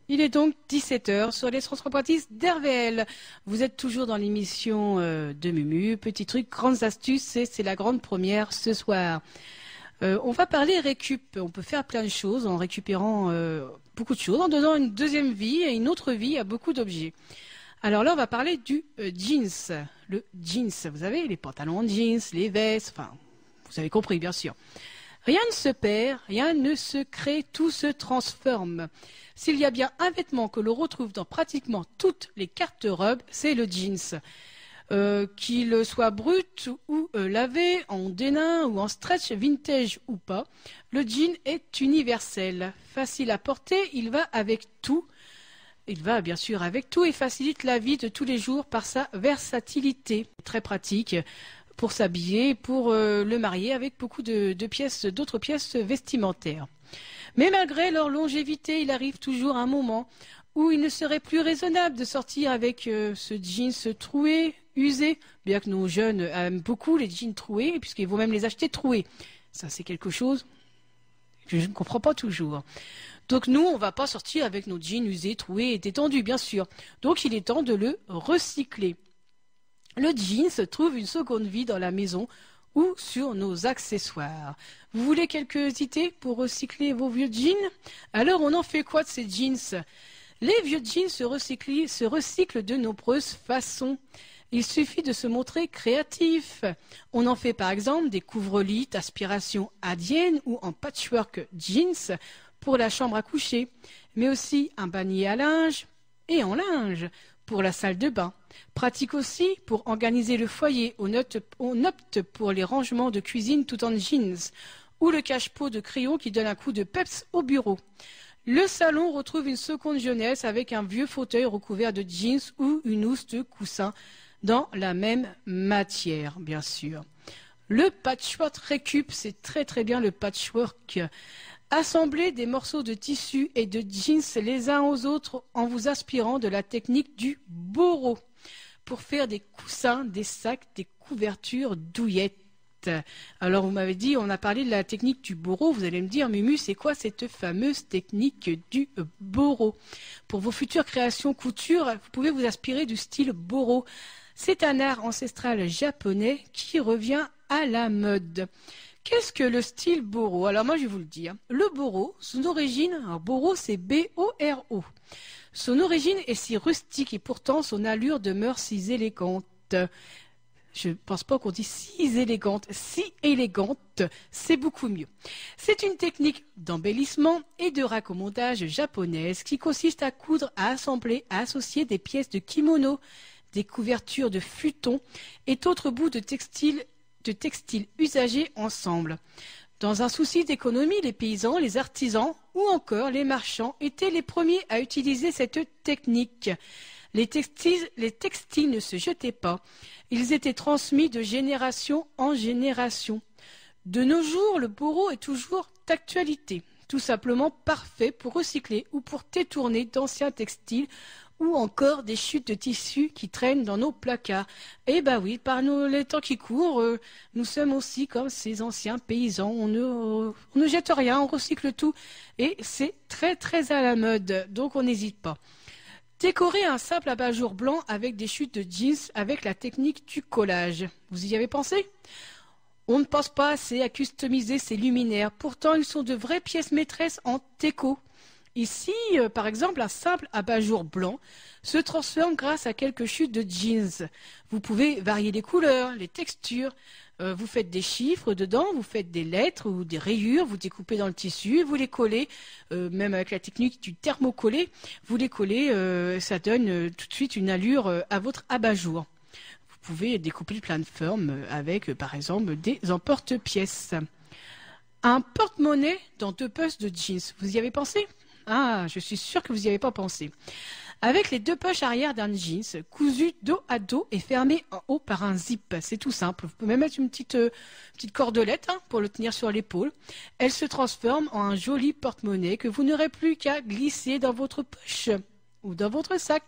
Il est donc 17 heures sur les transpropratistes d'RVL. Vous êtes toujours dans l'émission de Mumu. Petit truc, grandes astuces, et c'est la grande première ce soir. On va parler récup. On peut faire plein de choses en récupérant beaucoup de choses, en donnant une deuxième vie et une autre vie à beaucoup d'objets. Alors là, on va parler du jeans. Le jeans, vous savez, les pantalons en jeans, les vestes, enfin, vous avez compris, bien sûr. Rien ne se perd, rien ne se crée, tout se transforme. S'il y a bien un vêtement que l'on retrouve dans pratiquement toutes les garde-robes, c'est le jeans. Qu'il soit brut ou lavé, en dénim ou en stretch, vintage ou pas, le jean est universel. Facile à porter, il va avec tout. Il va bien sûr avec tout et facilite la vie de tous les jours par sa versatilité. Très pratique pour s'habiller, pour le marier avec beaucoup d'autres pièces vestimentaires. Mais malgré leur longévité, il arrive toujours un moment où il ne serait plus raisonnable de sortir avec ce jeans troué, usé, bien que nos jeunes aiment beaucoup les jeans troués, puisqu'ils vont même les acheter troués. Ça, c'est quelque chose que je ne comprends pas toujours. Donc nous, on ne va pas sortir avec nos jeans usés, troués et détendus, bien sûr. Donc il est temps de le recycler. Le jeans trouve une seconde vie dans la maison ou sur nos accessoires. Vous voulez quelques idées pour recycler vos vieux jeans? Alors on en fait quoi de ces jeans? Les vieux jeans se recyclent de nombreuses façons. Il suffit de se montrer créatif. On en fait par exemple des couvre-lits d'aspiration indienne ou en patchwork jeans pour la chambre à coucher, mais aussi un panier à linge et en linge pour la salle de bain. Pratique aussi pour organiser le foyer. On opte pour les rangements de cuisine tout en jeans ou le cache-pot de crayon qui donne un coup de peps au bureau. Le salon retrouve une seconde jeunesse avec un vieux fauteuil recouvert de jeans ou une housse de coussin dans la même matière, bien sûr. Le patchwork récup, c'est très bien le patchwork. Assemblez des morceaux de tissu et de jeans les uns aux autres en vous inspirant de la technique du boro pour faire des coussins, des sacs, des couvertures douillettes. Alors vous m'avez dit, on a parlé de la technique du boro, vous allez me dire, Mumu, c'est quoi cette fameuse technique du boro? Pour vos futures créations couture, vous pouvez vous inspirer du style boro. C'est un art ancestral japonais qui revient à la mode. Qu'est-ce que le style boro? Alors moi je vais vous le dire. Le boro, son origine, alors boro c'est B-O-R-O. Son origine est si rustique et pourtant son allure demeure si élégante. Je ne pense pas qu'on dit si élégante, c'est beaucoup mieux. C'est une technique d'embellissement et de raccommodage japonaise qui consiste à coudre, à assembler, à associer des pièces de kimono, des couvertures de futon et d'autres bouts de textiles usagés ensemble. Dans un souci d'économie, les paysans, les artisans ou encore les marchands étaient les premiers à utiliser cette technique. Les textiles ne se jetaient pas. Ils étaient transmis de génération en génération. De nos jours, le boro est toujours d'actualité, tout simplement parfait pour recycler ou pour détourner d'anciens textiles ou encore des chutes de tissus qui traînent dans nos placards. Eh ben oui, par les temps qui courent, nous sommes aussi comme ces anciens paysans. On ne jette rien, on recycle tout. Et c'est très à la mode, donc on n'hésite pas. Décorer un simple abat-jour blanc avec des chutes de jeans avec la technique du collage. Vous y avez pensé? On ne pense pas assez à customiser ces luminaires. Pourtant, ils sont de vraies pièces maîtresses en déco. Ici, par exemple, un simple abat-jour blanc se transforme grâce à quelques chutes de jeans. Vous pouvez varier les couleurs, les textures. Vous faites des chiffres dedans, vous faites des lettres ou des rayures, vous découpez dans le tissu, vous les collez, même avec la technique du thermocollé, vous les collez, ça donne tout de suite une allure à votre abat-jour. Vous pouvez découper plein de formes avec, par exemple, des emporte-pièces. Un porte-monnaie dans 2 poches de jeans, vous y avez pensé? Ah, je suis sûre que vous n'y avez pas pensé. Avec les 2 poches arrière d'un jeans, cousu dos à dos et fermé en haut par un zip. C'est tout simple. Vous pouvez même mettre une petite cordelette pour le tenir sur l'épaule. Elle se transforme en un joli porte-monnaie que vous n'aurez plus qu'à glisser dans votre poche ou dans votre sac.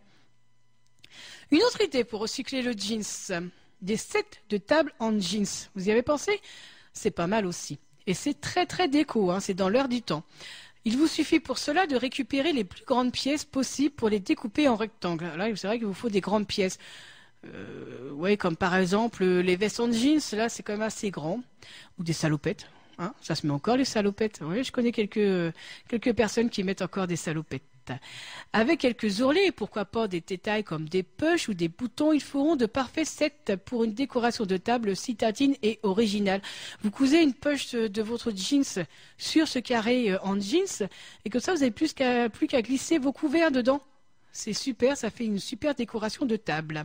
Une autre idée pour recycler le jeans, des sets de table en jeans. Vous y avez pensé? C'est pas mal aussi. Et c'est très déco, c'est dans l'air du temps. Il vous suffit pour cela de récupérer les plus grandes pièces possibles pour les découper en rectangles. Là, c'est vrai qu'il vous faut des grandes pièces. Ouais, comme par exemple les vestes en jeans, là c'est quand même assez grand. Ou des salopettes. Hein, ça se met encore les salopettes. Oui, je connais quelques personnes qui mettent encore des salopettes. Avec quelques ourlets et pourquoi pas des détails comme des pushs ou des boutons, ils feront de parfaits sets pour une décoration de table citadine et originale. Vous cousez une push de votre jeans sur ce carré en jeans et comme ça vous n'avez plus qu'à glisser vos couverts dedans. C'est super, ça fait une super décoration de table.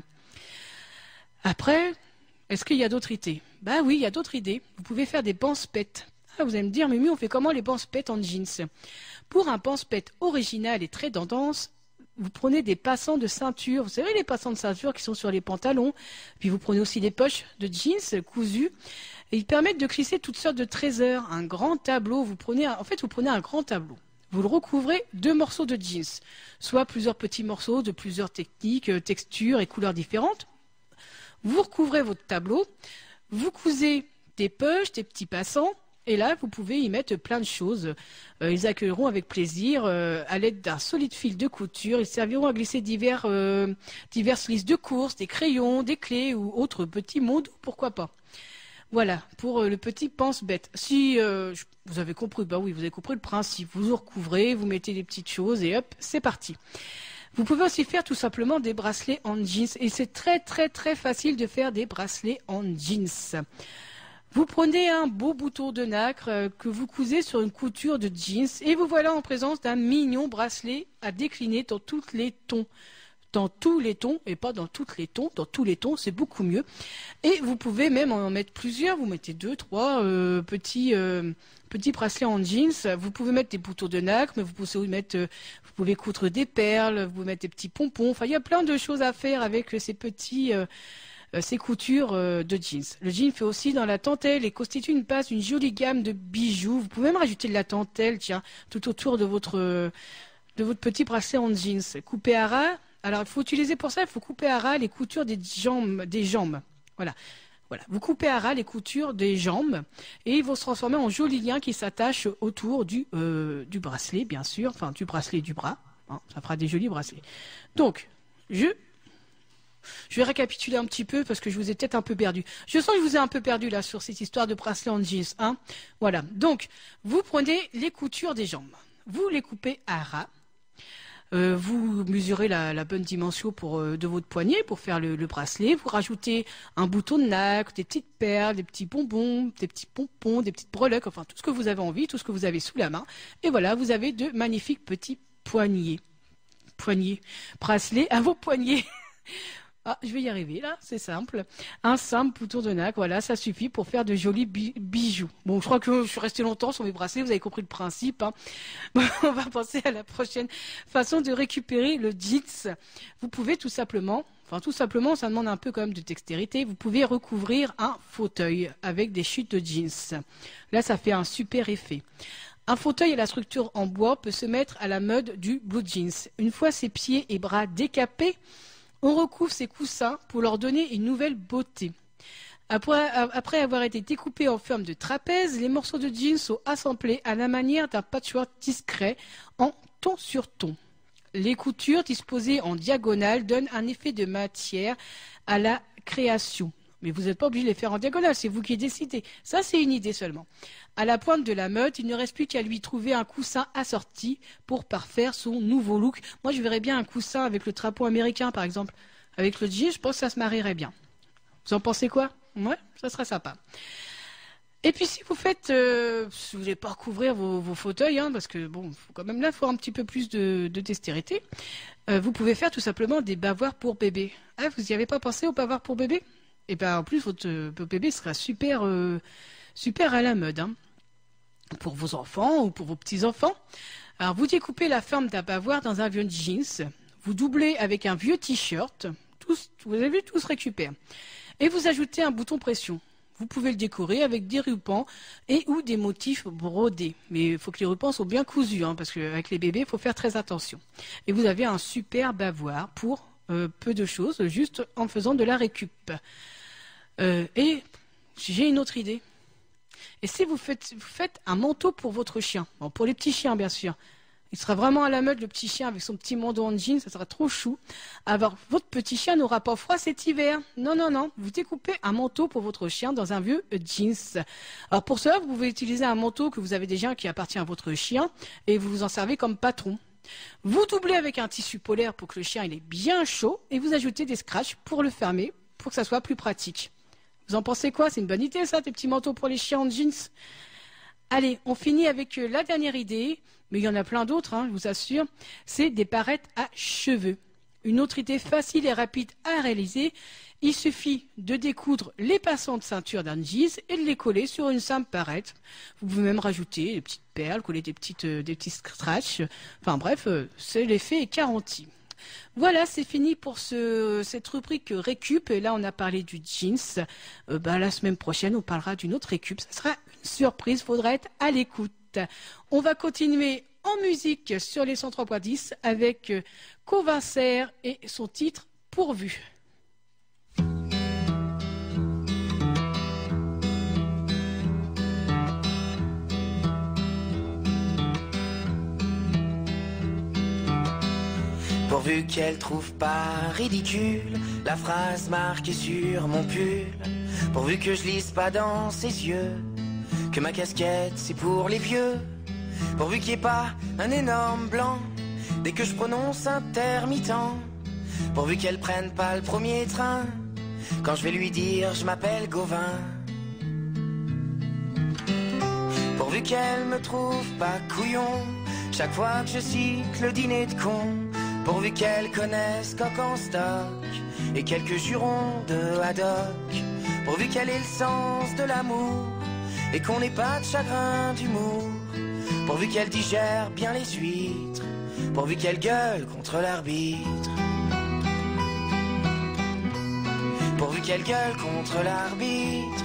Après, est-ce qu'il y a d'autres idées? Ben oui, il y a d'autres idées. Vous pouvez faire des pense-pètes. Ah, vous allez me dire, Mimi, on fait comment les pense-pètes en jeans? Pour un pense-pète original et très tendance, vous prenez des passants de ceinture. Vous savez, les passants de ceinture qui sont sur les pantalons. Puis vous prenez aussi des poches de jeans cousues. Et ils permettent de glisser toutes sortes de trésors. Un grand tableau. Vous prenez un grand tableau. Vous le recouvrez 2 morceaux de jeans. Soit plusieurs petits morceaux de plusieurs techniques, textures et couleurs différentes. Vous recouvrez votre tableau, vous cousez des poches, des petits passants, et là, vous pouvez y mettre plein de choses. Ils accueilleront avec plaisir à l'aide d'un solide fil de couture. Ils serviront à glisser diverses listes de courses, des crayons, des clés ou autres petits mots, pourquoi pas. Voilà, pour le petit pense-bête. Si vous avez compris, bah oui, vous avez compris le principe. Vous recouvrez, vous mettez des petites choses et hop, c'est parti. Vous pouvez aussi faire tout simplement des bracelets en jeans. Et c'est très très très facile de faire des bracelets en jeans. Vous prenez un beau bouton de nacre que vous cousez sur une couture de jeans. Et vous voilà en présence d'un mignon bracelet à décliner dans tous les tons. Dans tous les tons, et pas dans toutes les tons. Dans tous les tons, c'est beaucoup mieux. Et vous pouvez même en mettre plusieurs. Vous mettez 2, 3 petits bracelets en jeans. Vous pouvez mettre des boutons de nacre, mais vous pouvez aussi mettre, vous pouvez coudre des perles, vous pouvez mettre des petits pompons. Enfin, il y a plein de choses à faire avec ces coutures de jeans. Le jean fait aussi dans la dentelle et constitue une base d'une jolie gamme de bijoux. Vous pouvez même rajouter de la dentelle, tiens, tout autour de votre petit bracelet en jeans. Coupé à ras. Alors, il faut utiliser pour ça, il faut couper à ras les coutures des jambes. Voilà. Voilà. Vous coupez à ras les coutures des jambes et ils vont se transformer en jolis liens qui s'attachent autour du bracelet, bien sûr. Enfin, du bracelet du bras. Hein, ça fera des jolis bracelets. Donc, je vais récapituler un petit peu parce que je vous ai peut-être un peu perdu. Je sens que je vous ai un peu perdu là sur cette histoire de bracelet en jeans. Hein. Voilà. Donc, vous prenez les coutures des jambes. Vous les coupez à ras. Vous mesurez la bonne dimension de votre poignet pour faire le bracelet. Vous rajoutez un bouton de nacre, des petites perles, des petits bonbons, des petits pompons, des petites breloques, enfin tout ce que vous avez envie, tout ce que vous avez sous la main. Et voilà, vous avez de magnifiques petits poignets. Bracelets à vos poignets. Ah, je vais y arriver là, c'est simple. Un simple bouton de nacre, voilà, ça suffit pour faire de jolis bijoux. Bon, je crois que je suis restée longtemps sur mes bracelets, vous avez compris le principe. Hein. Bon, on va passer à la prochaine façon de récupérer le jeans. Vous pouvez tout simplement, ça demande un peu quand même de dextérité, vous pouvez recouvrir un fauteuil avec des chutes de jeans. Là, ça fait un super effet. Un fauteuil à la structure en bois peut se mettre à la mode du blue jeans. Une fois ses pieds et bras décapés, on recouvre ces coussins pour leur donner une nouvelle beauté. Après avoir été découpés en forme de trapèze, les morceaux de jeans sont assemblés à la manière d'un patchwork discret en ton sur ton. Les coutures disposées en diagonale donnent un effet de matière à la création. Mais vous n'êtes pas obligé de les faire en diagonale, c'est vous qui décidez. Ça, c'est une idée seulement. À la pointe de la mode, il ne reste plus qu'à lui trouver un coussin assorti pour parfaire son nouveau look. Moi, je verrais bien un coussin avec le drapeau américain, par exemple. Avec le jean, je pense que ça se marierait bien. Vous en pensez quoi? Ouais, ça serait sympa. Et puis, si vous si vous voulez pas recouvrir vos fauteuils, hein, parce que bon, faut quand même là, faut un petit peu plus de dextérité, vous pouvez faire tout simplement des bavoirs pour bébé. Ah, vous n'y avez pas pensé aux bavoirs pour bébé? Et bien en plus, votre bébé sera super à la mode. Hein. Pour vos enfants ou pour vos petits-enfants. Alors vous découpez la forme d'un bavoir dans un vieux jeans. Vous doublez avec un vieux t-shirt. Vous avez vu, tout se récupère. Et vous ajoutez un bouton pression. Vous pouvez le décorer avec des rubans et ou des motifs brodés. Mais il faut que les rubans soient bien cousus, hein, parce qu'avec les bébés, il faut faire très attention. Et vous avez un super bavoir pour peu de choses, juste en faisant de la récup. Et j'ai une autre idée. Et si vous faites un manteau pour votre chien, bon, pour les petits chiens bien sûr, il sera vraiment à la mode le petit chien avec son petit manteau en jean, ça sera trop chou. Alors votre petit chien n'aura pas froid cet hiver. Non, non, non, vous découpez un manteau pour votre chien dans un vieux jeans. Alors pour cela, vous pouvez utiliser un manteau que vous avez déjà qui appartient à votre chien et vous vous en servez comme patron. Vous doublez avec un tissu polaire pour que le chien il est bien chaud et vous ajoutez des scratchs pour le fermer, pour que ça soit plus pratique. Vous en pensez quoi? C'est une bonne idée ça, tes petits manteaux pour les chiens en jeans? Allez, on finit avec la dernière idée, mais il y en a plein d'autres, hein, je vous assure. C'est des barrettes à cheveux. Une autre idée facile et rapide à réaliser. Il suffit de découdre les passants de ceinture d'un jeans et de les coller sur une simple barrette. Vous pouvez même rajouter des petites perles, coller des petits scratchs. Enfin bref, c'est l'effet est garanti. Voilà, c'est fini pour cette rubrique récup. Et là, on a parlé du jeans. La semaine prochaine, on parlera d'une autre récup. Ça sera une surprise, faudra être à l'écoute. On va continuer en musique sur les 103.10 avec Convincer et son titre Pourvu. Pourvu qu'elle trouve pas ridicule la phrase marquée sur mon pull. Pourvu que je lise pas dans ses yeux que ma casquette c'est pour les vieux. Pourvu qu'il n'y ait pas un énorme blanc dès que je prononce intermittent. Pourvu qu'elle prenne pas le premier train quand je vais lui dire je m'appelle Gauvin. Pourvu qu'elle me trouve pas couillon chaque fois que je cite le dîner de con. Pourvu qu'elle connaisse Coq en stock et quelques jurons de haddock. Pourvu qu'elle ait le sens de l'amour et qu'on n'ait pas de chagrin d'humour. Pourvu qu'elle digère bien les huîtres. Pourvu qu'elle gueule contre l'arbitre. Pourvu qu'elle gueule contre l'arbitre.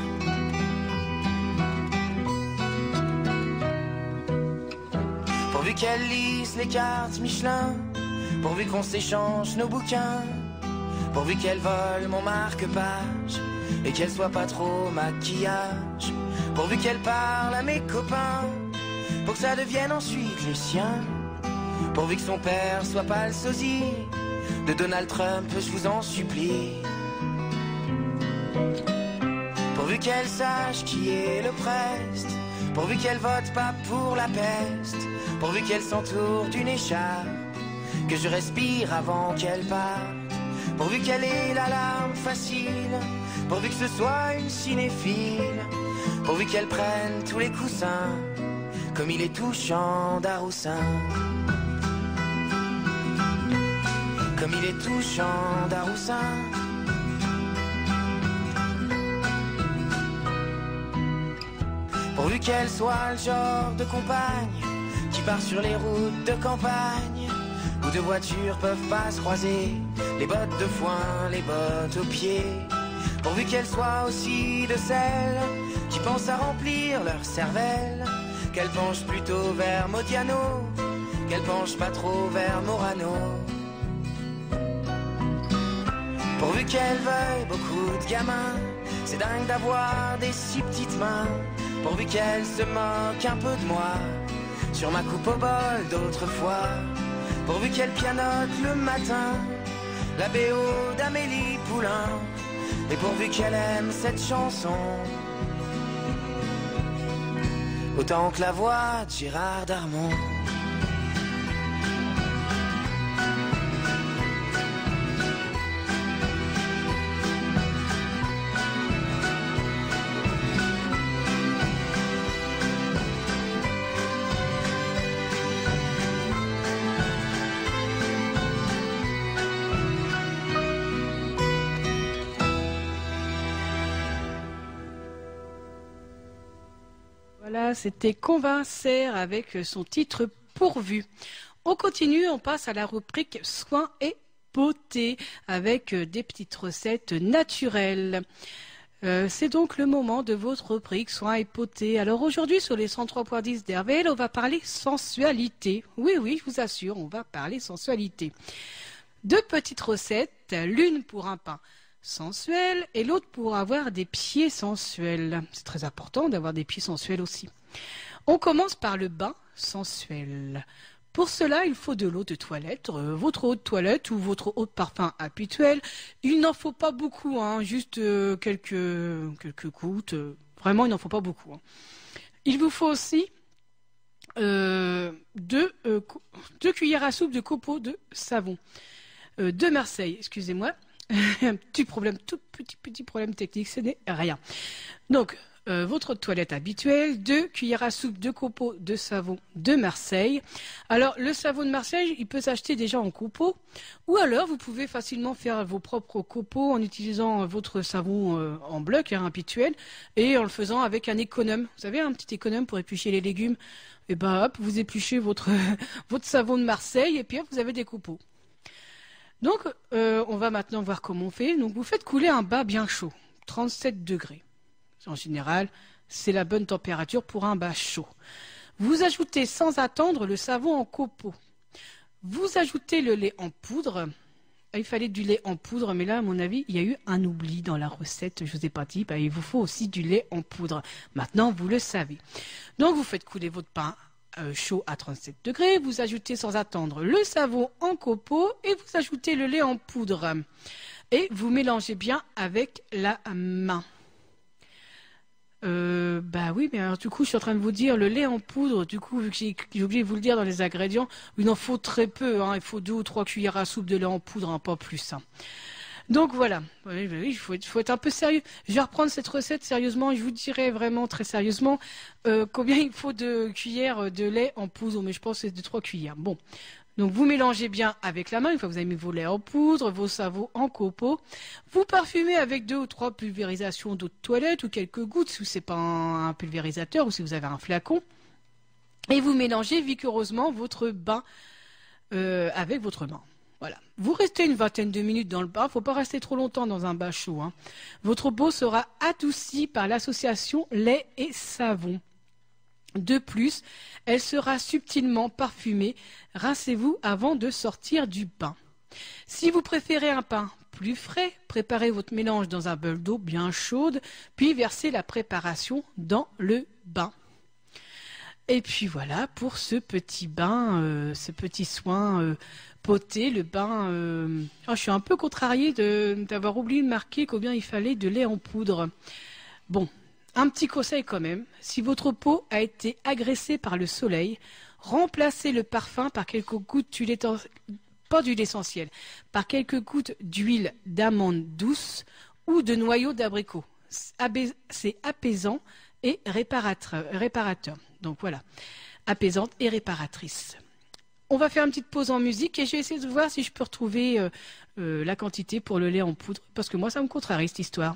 Pourvu qu'elle lise les cartes Michelin. Pourvu qu'on s'échange nos bouquins. Pourvu qu'elle vole mon marque-page et qu'elle soit pas trop maquillage. Pourvu qu'elle parle à mes copains pour que ça devienne ensuite les siens. Pourvu que son père soit pas le sosie de Donald Trump, je vous en supplie. Pourvu qu'elle sache qui est le preste. Pourvu qu'elle vote pas pour la peste. Pourvu qu'elle s'entoure d'une écharpe que je respire avant qu'elle parte. Pourvu qu'elle ait la larme facile. Pourvu que ce soit une cinéphile. Pourvu qu'elle prenne tous les coussins comme il est touchant d'Aroussin. Comme il est touchant d'Aroussin. Pourvu qu'elle soit le genre de compagne qui part sur les routes de campagne où deux voitures peuvent pas se croiser, les bottes de foin, les bottes aux pieds. Pourvu qu'elle soit aussi de celles qui pensent à remplir leur cervelle, qu'elle penche plutôt vers Modiano, qu'elle penche pas trop vers Morano. Pourvu qu'elle veuille beaucoup de gamins, c'est dingue d'avoir des si petites mains. Pourvu qu'elle se moque un peu de moi sur ma coupe au bol d'autrefois. Pourvu qu'elle pianote le matin la BO d'Amélie Poulain. Et pourvu qu'elle aime cette chanson autant que la voix de Gérard Darmon. Voilà, c'était Convincer avec son titre Pourvu. On continue, on passe à la rubrique Soins et beauté avec des petites recettes naturelles. C'est donc le moment de votre rubrique Soins et beauté. Alors aujourd'hui sur les 103.10 d'RVL, on va parler sensualité. Oui, oui, je vous assure, on va parler sensualité. Deux petites recettes, l'une pour un pain sensuel et l'autre pour avoir des pieds sensuels. C'est très important d'avoir des pieds sensuels aussi. On commence par le bain sensuel. Pour cela, il faut de l'eau de toilette, votre eau de toilette ou votre eau de parfum habituelle. Il n'en faut pas beaucoup, hein, juste quelques gouttes. Vraiment, il n'en faut pas beaucoup. Hein. Il vous faut aussi 2 cuillères à soupe de copeaux de savon. De Marseille, excusez-moi. Un petit problème, tout petit problème technique, ce n'est rien. Donc, votre toilette habituelle, 2 cuillères à soupe de copeaux de savon de Marseille. Alors, le savon de Marseille, il peut s'acheter déjà en copeaux, ou alors vous pouvez facilement faire vos propres copeaux en utilisant votre savon en bloc habituel et en le faisant avec un économe. Vous savez, un petit économe pour éplucher les légumes. Et ben hop, vous épluchez votre savon de Marseille et puis hop, vous avez des copeaux. Donc, on va maintenant voir comment on fait. Donc, vous faites couler un bain bien chaud, 37 degrés. En général, c'est la bonne température pour un bain chaud. Vous ajoutez sans attendre le savon en copeaux. Vous ajoutez le lait en poudre. Il fallait du lait en poudre, mais là, à mon avis, il y a eu un oubli dans la recette. Je ne vous ai pas dit, il vous faut aussi du lait en poudre. Maintenant, vous le savez. Donc, vous faites couler votre pain chaud à 37 degrés. Vous ajoutez sans attendre le savon en copeaux et vous ajoutez le lait en poudre. Et vous mélangez bien avec la main. Oui, mais alors, du coup, je suis en train de vous dire le lait en poudre. Du coup, vu que j'ai oublié de vous le dire dans les ingrédients, il en faut très peu. Hein, il faut 2 ou 3 cuillères à soupe de lait en poudre, hein, pas plus. Hein. Donc voilà, oui, il faut être un peu sérieux. Je vais reprendre cette recette sérieusement et je vous dirai vraiment très sérieusement combien il faut de cuillères de lait en poudre. Mais je pense que c'est de 3 cuillères. Bon. Donc vous mélangez bien avec la main, une fois que vous avez mis vos laits en poudre, vos savons en copeaux. Vous parfumez avec 2 ou 3 pulvérisations d'eau de toilette ou quelques gouttes si ce n'est pas un pulvérisateur ou si vous avez un flacon. Et vous mélangez vigoureusement votre bain avec votre main. Voilà. Vous restez une vingtaine de minutes dans le bain. Il ne faut pas rester trop longtemps dans un bain chaud. Hein. Votre peau sera adoucie par l'association lait et savon. De plus, elle sera subtilement parfumée. Rincez-vous avant de sortir du bain. Si vous préférez un pain plus frais, préparez votre mélange dans un bol d'eau bien chaude, puis versez la préparation dans le bain. Et puis voilà pour ce petit bain, ce petit soin poté, le bain. Je suis un peu contrariée d'avoir oublié de marquer combien il fallait de lait en poudre. Bon. Un petit conseil quand même, si votre peau a été agressée par le soleil, remplacez le parfum par quelques gouttes d'huile, pas d'huile essentielle, par quelques gouttes d'huile d'amande douce ou de noyau d'abricot. C'est apaisant et réparateur. Donc voilà, apaisante et réparatrice. On va faire une petite pause en musique et je vais essayer de voir si je peux retrouver la quantité pour le lait en poudre, parce que moi ça me contrarie cette histoire.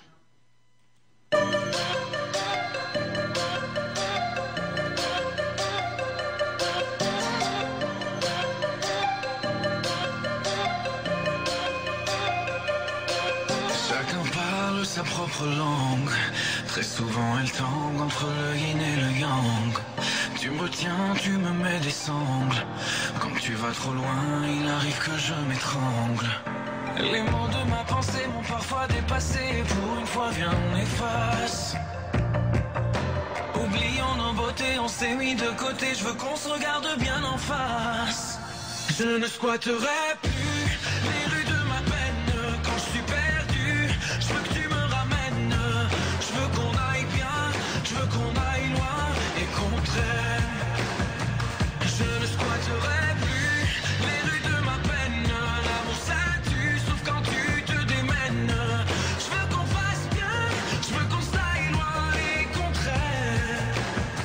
Sa propre langue, très souvent elle tangue entre le yin et le yang. Tu me retiens, tu me mets des sangles. Quand tu vas trop loin, il arrive que je m'étrangle. Les mots de ma pensée m'ont parfois dépassé. Pour une fois, viens, on efface. Oublions nos beautés, on s'est mis de côté. Je veux qu'on se regarde bien en face. Je ne squatterai plus les rues de ma peine. Quand je suis perdu, je veux que tu me ramènes. Je veux qu'on aille bien, je veux qu'on aille loin et qu'on traîne. Je ne squatterai plus les rues de ma peine. L'amour ça tue, sauf quand tu te démènes. Je veux qu'on fasse bien, je veux qu'on s'aille loin et qu'on traîne.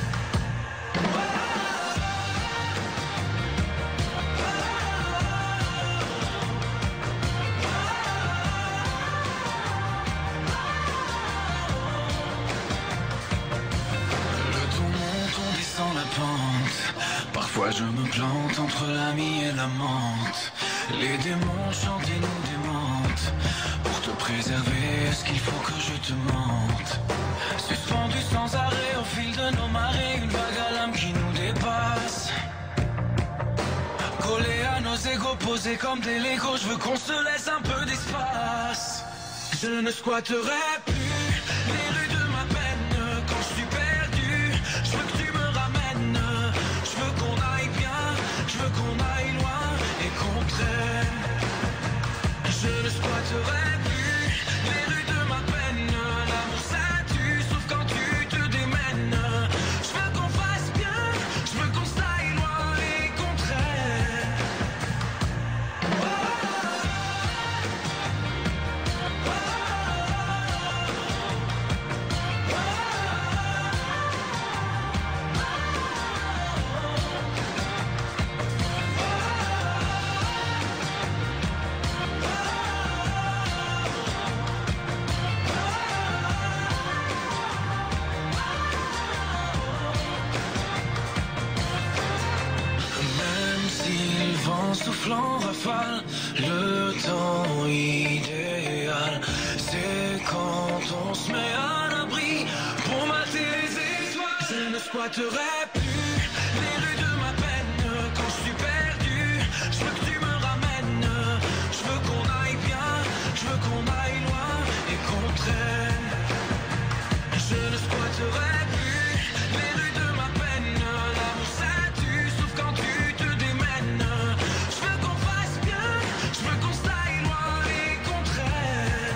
Parfois je me plante entre l'ami et la menthe. Les démons chantent et nous démentent. Pour te préserver, est-ce qu'il faut que je te mente? Suspendu sans arrêt au fil de nos marées, une vague à l'âme qui nous dépasse. Collé à nos égos, posés comme des Legos, je veux qu'on se laisse un peu d'espace. Je ne squatterai plus les rues de ma peine. Quand je suis perdu, je veux que tu me ramènes. Je veux qu'on aille bien, je veux qu'on aille loin et qu'on traîne. Je ne squatterai plus les rues de ma peine. L'amour ça tue, sauf quand tu te démènes. Je veux qu'on fasse bien, je veux qu'on s'aille loin et qu'on traîne. Même si le vent souffle en rafale, le temps idéal, c'est quand on se met à l'abri pour mater les étoiles. Je ne squatterai plus les rues de ma peine. Quand je suis perdu, je veux que tu me ramènes. Je veux qu'on aille bien, je veux qu'on aille loin et qu'on traîne. Je ne squatterai plus les rues de ma peine. L'amour ça tue, sauf quand tu te démènes. Je veux qu'on fasse bien, je veux qu'on s'aille loin et qu'on traîne.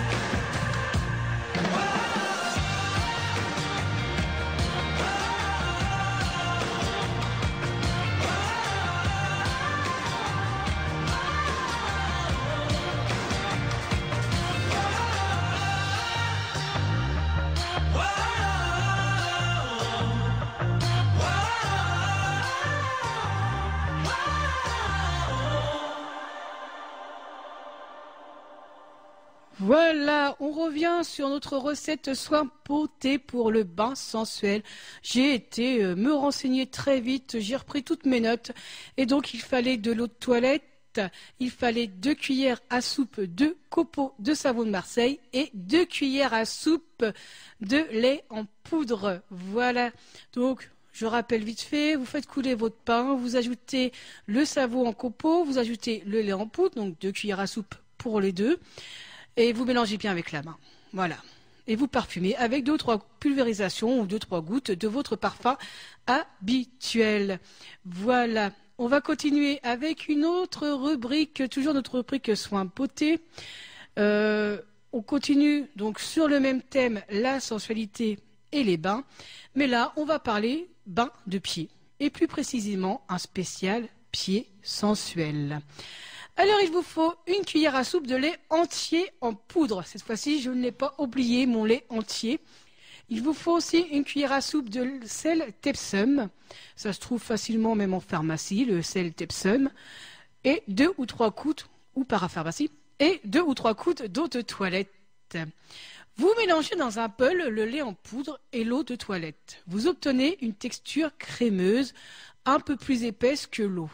Voilà, on revient sur notre recette soin potée pour le bain sensuel. J'ai été me renseigner très vite, j'ai repris toutes mes notes. Et donc, il fallait de l'eau de toilette, il fallait 2 cuillères à soupe de copeaux de savon de Marseille et 2 cuillères à soupe de lait en poudre. Voilà, donc je rappelle vite fait, vous faites couler votre pain, vous ajoutez le savon en copeaux, vous ajoutez le lait en poudre, donc 2 cuillères à soupe pour les deux. Et vous mélangez bien avec la main. Voilà. Et vous parfumez avec 2 ou 3 pulvérisations ou 2 ou 3 gouttes de votre parfum habituel. Voilà. On va continuer avec une autre rubrique, toujours notre rubrique soins beauté. On continue donc sur le même thème, la sensualité et les bains. Mais là, on va parler bain de pied. Et plus précisément, un spécial pied sensuel. Alors, il vous faut 1 cuillère à soupe de lait entier en poudre. Cette fois-ci, je ne l'ai pas oublié, mon lait entier. Il vous faut aussi 1 cuillère à soupe de sel Tepsum. Ça se trouve facilement même en pharmacie, le sel Tepsum. Et 2 ou 3 gouttes, ou parapharmacie, et 2 ou 3 gouttes d'eau de toilette. Vous mélangez dans un bol le lait en poudre et l'eau de toilette. Vous obtenez une texture crémeuse, un peu plus épaisse que l'eau.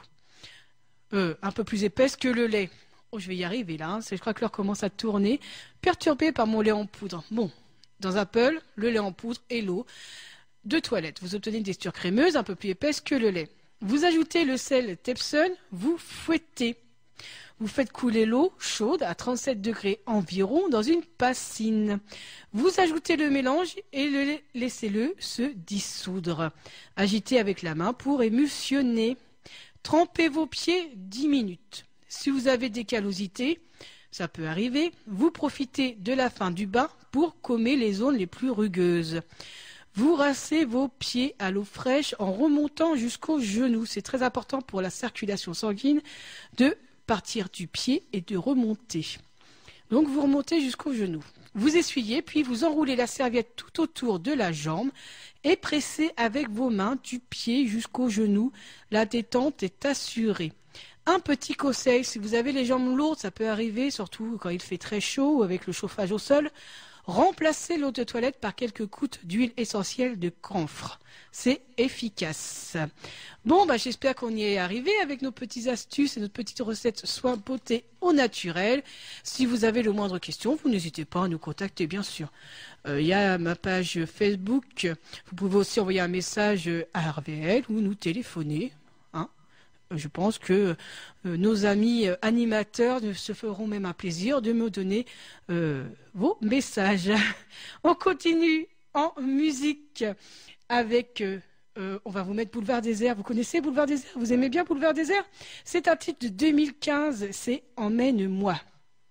Un peu plus épaisse que le lait. Oh, je vais y arriver là, hein. Je crois que l'heure commence à tourner. Perturbé par mon lait en poudre. Bon, dans un bol, le lait en poudre et l'eau de toilette. Vous obtenez une texture crémeuse, un peu plus épaisse que le lait. Vous ajoutez le sel Tepsum, vous fouettez. Vous faites couler l'eau chaude à 37 degrés environ dans une bassine. Vous ajoutez le mélange et laissez-le se dissoudre. Agitez avec la main pour émulsionner. Trempez vos pieds 10 minutes. Si vous avez des callosités, ça peut arriver, vous profitez de la fin du bain pour gommer les zones les plus rugueuses. Vous rincez vos pieds à l'eau fraîche en remontant jusqu'aux genoux. C'est très important pour la circulation sanguine de partir du pied et de remonter. Donc vous remontez jusqu'aux genoux. Vous essuyez, puis vous enroulez la serviette tout autour de la jambe et pressez avec vos mains du pied jusqu'aux genoux. La détente est assurée. Un petit conseil, si vous avez les jambes lourdes, ça peut arriver, surtout quand il fait très chaud ou avec le chauffage au sol, remplacez l'eau de toilette par quelques gouttes d'huile essentielle de camphre. C'est efficace. Bon, j'espère qu'on y est arrivé avec nos petites astuces et notre petite recette soin beauté au naturel. Si vous avez le moindre question, vous n'hésitez pas à nous contacter, bien sûr. Il y a ma page Facebook. Vous pouvez aussi envoyer un message à RVL ou nous téléphoner. je pense que nos amis animateurs se feront même un plaisir de me donner vos messages. On continue en musique avec... on va vous mettre Boulevard Désert. Vous connaissez Boulevard Désert? Vous aimez bien Boulevard Désert? C'est un titre de 2015, c'est Emmène-moi.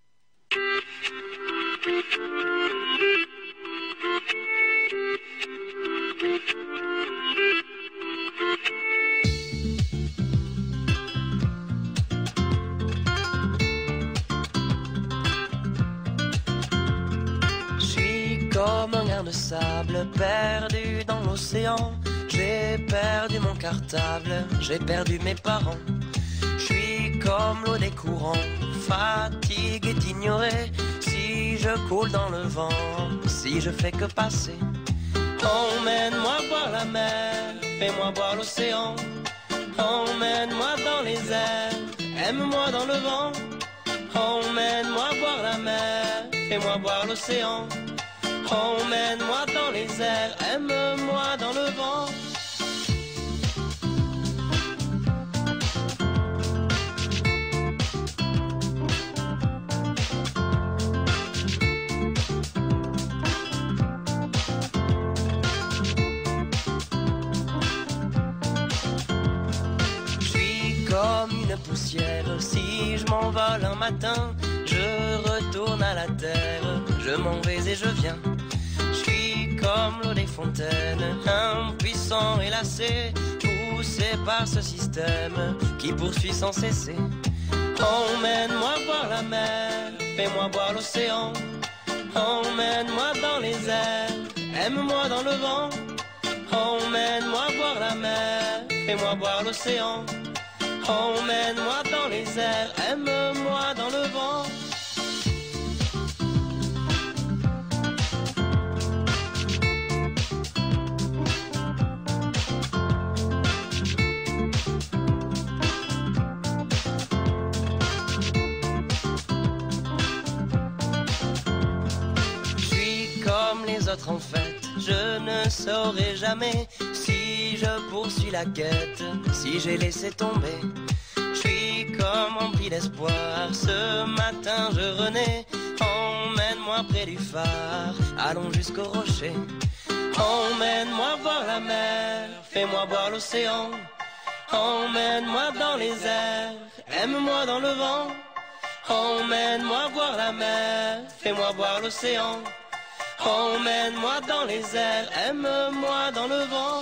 Je suis comme un grain de sable perdu dans l'océan. J'ai perdu mon cartable, j'ai perdu mes parents. Je suis comme l'eau des courants, fatigué d'ignorer. Si je coule dans le vent, si je fais que passer. Emmène-moi voir la mer, fais-moi voir l'océan. Emmène-moi dans les airs, aime-moi dans le vent. Emmène-moi voir la mer, fais-moi voir l'océan. Emmène-moi dans les airs, aime-moi dans le vent. Je suis comme une poussière, si je m'envole un matin, je retourne à la terre, je m'en vais et je viens. Je suis comme l'eau des fontaines, impuissant et lassé, poussé par ce système qui poursuit sans cesser. Emmène-moi voir la mer, fais-moi voir l'océan. Emmène-moi dans les airs, aime-moi dans le vent. Emmène-moi voir la mer, fais-moi voir l'océan. Emmène-moi dans les airs, aime-moi dans le vent. Autres en fait, je ne saurai jamais si je poursuis la quête, si j'ai laissé tomber. Je suis comme rempli d'espoir, ce matin je renais. Emmène-moi près du phare, allons jusqu'au rocher. Emmène-moi voir la mer, fais-moi voir l'océan. Emmène-moi dans les airs, aime-moi dans le vent. Emmène-moi voir la mer, fais-moi voir l'océan. Emmène-moi dans les airs, aime-moi dans le vent.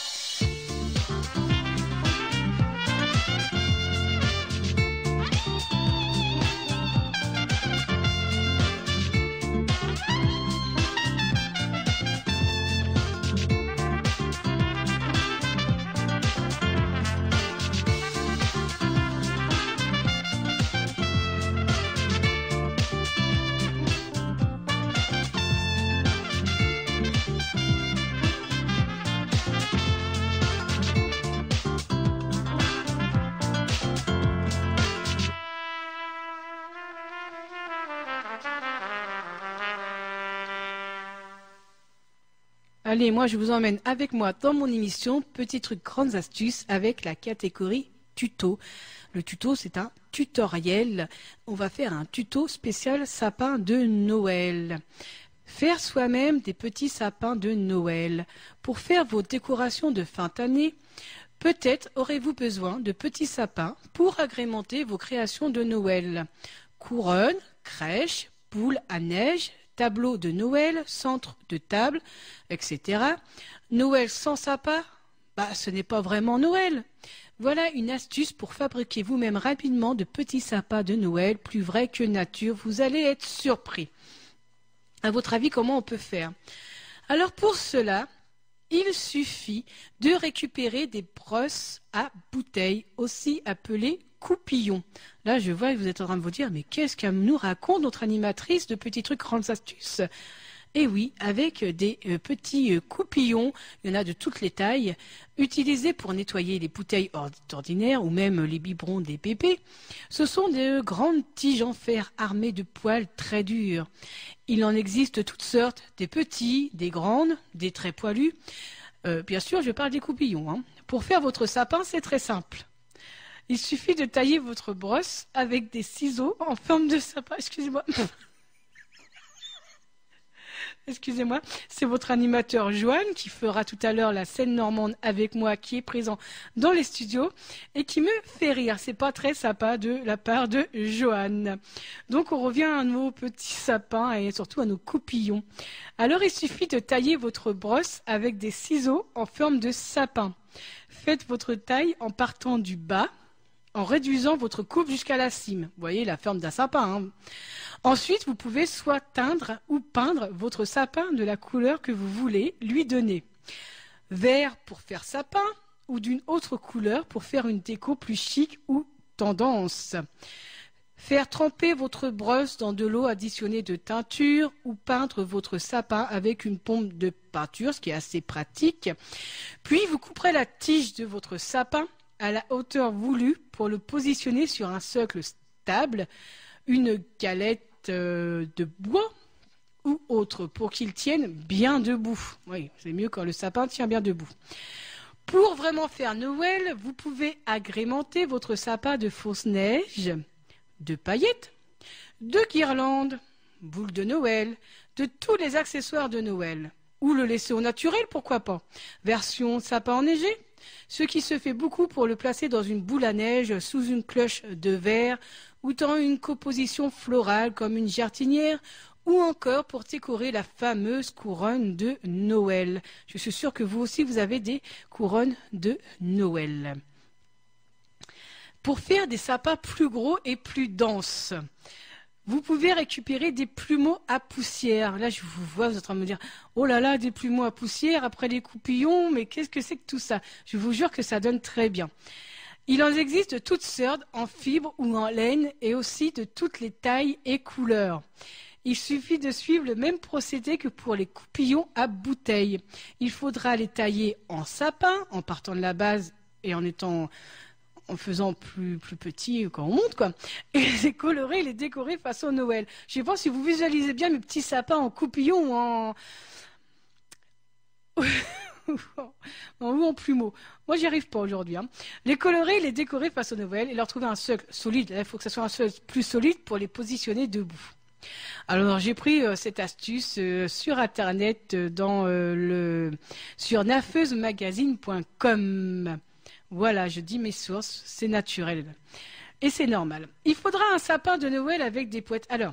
Allez, moi je vous emmène avec moi dans mon émission Petit truc grandes astuces avec la catégorie tuto. Le tuto, c'est un tutoriel. On va faire un tuto spécial sapin de Noël. Faire soi-même des petits sapins de Noël. Pour faire vos décorations de fin d'année, peut-être aurez-vous besoin de petits sapins pour agrémenter vos créations de Noël. Couronne, crèche, boule à neige, tableau de Noël, centre de table, etc. Noël sans sapin, ce n'est pas vraiment Noël. Voilà une astuce pour fabriquer vous-même rapidement de petits sapins de Noël, plus vrais que nature. Vous allez être surpris. À votre avis, comment on peut faire? Alors pour cela, il suffit de récupérer des brosses à bouteilles, aussi appelées coupillons. Là, je vois que vous êtes en train de vous dire, mais qu'est-ce qu'elle nous raconte notre animatrice de petits trucs grandes astuces? Et oui, avec des petits coupillons, il y en a de toutes les tailles, utilisés pour nettoyer les bouteilles ordinaires ou même les biberons des bébés. Ce sont de grandes tiges en fer armées de poils très durs. Il en existe toutes sortes, des petits, des grandes, des très poilus. Bien sûr, je parle des coupillons. Pour faire votre sapin, c'est très simple. Il suffit de tailler votre brosse avec des ciseaux en forme de sapin. Excusez-moi. Excusez-moi, c'est votre animateur Joanne qui fera tout à l'heure la scène normande avec moi, qui est présent dans les studios et qui me fait rire. C'est pas très sympa de la part de Joanne. Donc on revient à nos petits sapins et surtout à nos coupillons. Alors il suffit de tailler votre brosse avec des ciseaux en forme de sapin. Faites votre taille en partant du bas, en réduisant votre coupe jusqu'à la cime. Vous voyez la forme d'un sapin, hein. Ensuite, vous pouvez soit teindre ou peindre votre sapin de la couleur que vous voulez lui donner. Vert pour faire sapin ou d'une autre couleur pour faire une déco plus chic ou tendance. Faire tremper votre brosse dans de l'eau additionnée de teinture ou peindre votre sapin avec une pompe de peinture, ce qui est assez pratique. Puis vous couperez la tige de votre sapin à la hauteur voulue pour le positionner sur un socle stable, une galette de bois ou autre pour qu'il tienne bien debout. Oui, c'est mieux quand le sapin tient bien debout. Pour vraiment faire Noël, vous pouvez agrémenter votre sapin de fausse neige, de paillettes, de guirlandes, boules de Noël, de tous les accessoires de Noël. Ou le laisser au naturel, pourquoi pas. Version sapin enneigé, ce qui se fait beaucoup pour le placer dans une boule à neige sous une cloche de verre ou dans une composition florale comme une jartinière ou encore pour décorer la fameuse couronne de Noël. Je suis sûre que vous aussi vous avez des couronnes de Noël. Pour faire des sapins plus gros et plus denses, vous pouvez récupérer des plumeaux à poussière. Là, je vous vois, vous êtes en train de me dire « Oh là là, des plumeaux à poussière après les coupillons, mais qu'est-ce que c'est que tout ça ?» Je vous jure que ça donne très bien. Il en existe de toutes sortes, en fibre ou en laine, et aussi de toutes les tailles et couleurs. Il suffit de suivre le même procédé que pour les coupillons à bouteille. Il faudra les tailler en sapin, en partant de la base et en faisant plus petit quand on monte, quoi. Et les colorer et les décorer façon Noël. Je ne sais pas si vous visualisez bien mes petits sapins en coupillon ou en plumeau. Moi, j'y arrive pas aujourd'hui, hein. Les colorer et les décorer façon Noël et leur trouver un socle solide. Il faut que ce soit un socle plus solide pour les positionner debout. Alors, j'ai pris cette astuce sur Internet sur nafeusmagazine.com. Voilà, je dis mes sources, c'est naturel. Et c'est normal. Il faudra un sapin de Noël avec des poètes. Alors,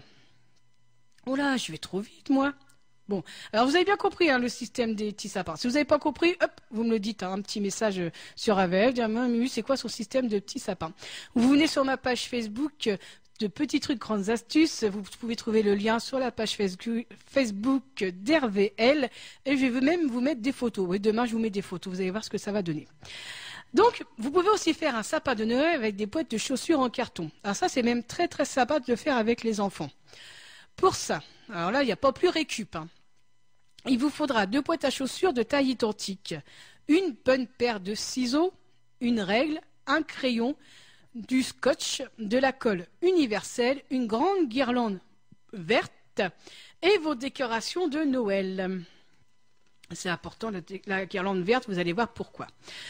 oh là, je vais trop vite, moi. Bon, alors vous avez bien compris, hein, le système des petits sapins. Si vous n'avez pas compris, hop, vous me le dites, hein, un petit message sur AVF, dire, Mimu, c'est quoi son système de petits sapins? Vous venez sur ma page Facebook de Petits Trucs Grandes Astuces. Vous pouvez trouver le lien sur la page Facebook d'RVL. Et je vais même vous mettre des photos. Oui, demain, je vous mets des photos. Vous allez voir ce que ça va donner. Donc, vous pouvez aussi faire un sapin de Noël avec des boîtes de chaussures en carton. Alors ça, c'est même très très sympa de le faire avec les enfants. Pour ça, alors là, il n'y a pas plus récup, hein. Il vous faudra 2 boîtes à chaussures de taille identique, une bonne paire de ciseaux, une règle, un crayon, du scotch, de la colle universelle, une grande guirlande verte et vos décorations de Noël. C'est important, la guirlande verte, vous allez voir pourquoi.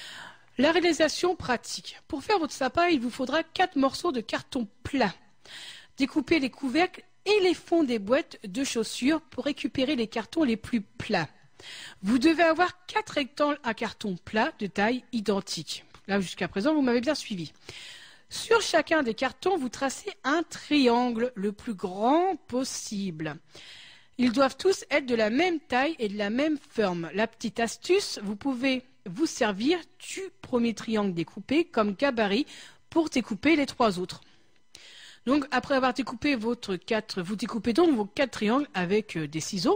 La réalisation pratique. Pour faire votre sapin, il vous faudra 4 morceaux de carton plat. Découpez les couvercles et les fonds des boîtes de chaussures pour récupérer les cartons les plus plats. Vous devez avoir 4 rectangles à carton plat de taille identique. Là, jusqu'à présent, vous m'avez bien suivi. Sur chacun des cartons, vous tracez un triangle le plus grand possible. Ils doivent tous être de la même taille et de la même forme. La petite astuce, vous pouvez vous servir du premier triangle découpé comme gabarit pour découper les 3 autres. Donc, après avoir découpé vous découpez donc vos 4 triangles avec des ciseaux.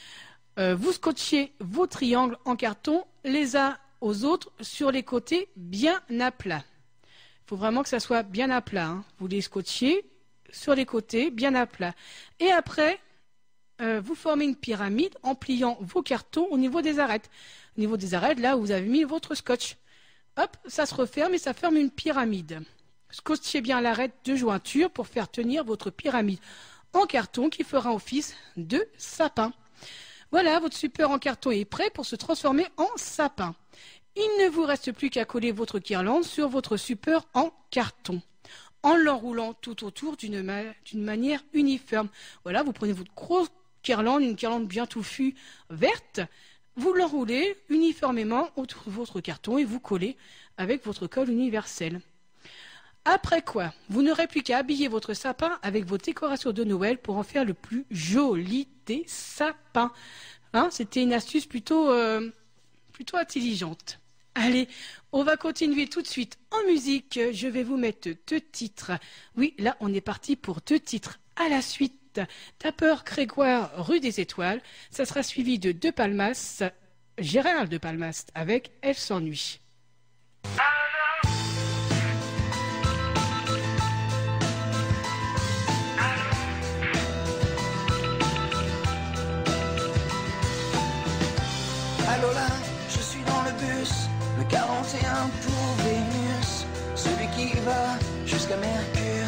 Vous scotchez vos triangles en carton les uns aux autres sur les côtés bien à plat. Il faut vraiment que ça soit bien à plat, hein. Vous les scotchez sur les côtés bien à plat. Et après, vous formez une pyramide en pliant vos cartons au niveau des arêtes. Au niveau des arêtes, là où vous avez mis votre scotch. Hop, ça se referme et ça forme une pyramide. Scotchez bien l'arête de jointure pour faire tenir votre pyramide en carton qui fera office de sapin. Voilà, votre support en carton est prêt pour se transformer en sapin. Il ne vous reste plus qu'à coller votre guirlande sur votre support en carton, en l'enroulant tout autour d'une manière uniforme. Voilà, vous prenez votre grosse guirlande, une guirlande bien touffue verte, vous l'enroulez uniformément autour de votre carton et vous collez avec votre colle universelle. Après quoi, vous n'aurez plus qu'à habiller votre sapin avec vos décorations de Noël pour en faire le plus joli des sapins. Hein, c'était une astuce plutôt intelligente. Allez, on va continuer tout de suite en musique. Je vais vous mettre 2 titres. Oui, là, on est parti pour 2 titres à la suite. Tapeur Grégoire, rue des Étoiles. Ça sera suivi de De Palmas, Gérald De Palmas, avec Elle s'ennuie. Allô là, je suis dans le bus, le 41 pour Vénus, celui qui va jusqu'à Mercure.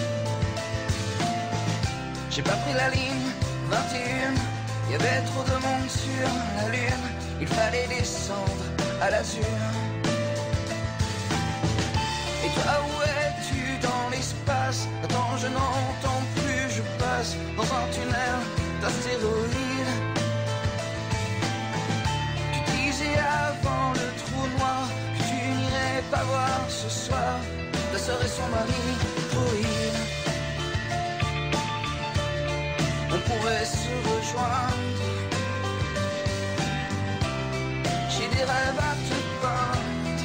J'ai pas pris la ligne 21, y avait trop de monde sur la lune, il fallait descendre à l'azur. Et toi où es-tu dans l'espace? Attends, je n'entends plus, je passe dans un tunnel d'astéroïdes. Tu disais avant le trou noir que tu n'irais pas voir ce soir ta sœur et son mari droïde. On pourrait se rejoindre, j'ai des rêves à te peindre.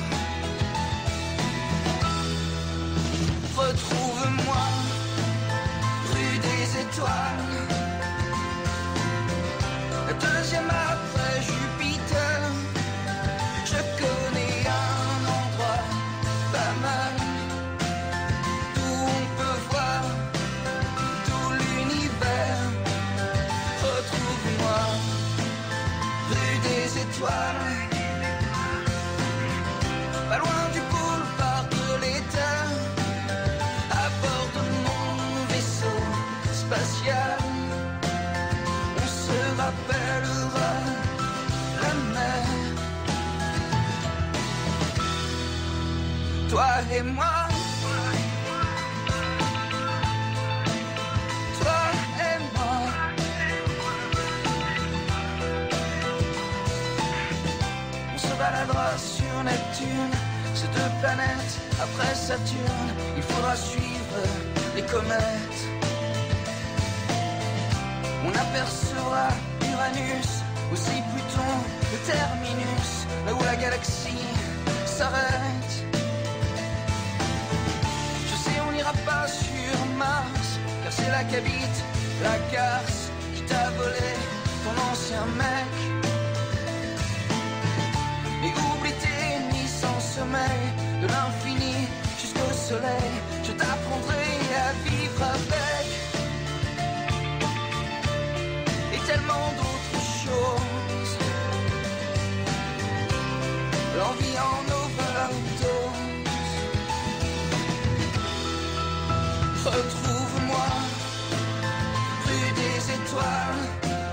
Retrouve-moi, rue des Étoiles, la deuxième après Jupiter. Je connais un endroit pas mal, d'où on peut voir tout l'univers. Retrouve-moi, rue des Étoiles, pas loin du boulevard de l'État, à bord de mon vaisseau spatial. On se rappellera la mer, toi et moi, toi et moi. On se baladera sur Neptune, ces 2 planètes après Saturne. Il faudra suivre les comètes. On apercevra Uranus, aussi Pluton, le terminus, là où la galaxie s'arrête. Je sais, on n'ira pas sur Mars, car c'est là qu'habite la garce qui t'a volé ton ancien mec. Mais oublie tes nuits sans sommeil, de l'infini jusqu'au soleil, je t'apprendrai à vivre avec. Et tellement d'autres choses, l'envie en overdose. Retrouve-moi, rue des Étoiles,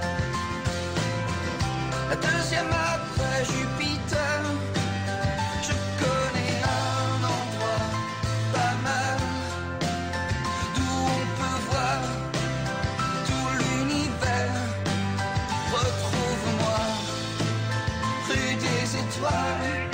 la deuxième après Jupiter. Je connais un endroit pas mal, d'où on peut voir tout l'univers. Retrouve-moi, rue des Étoiles,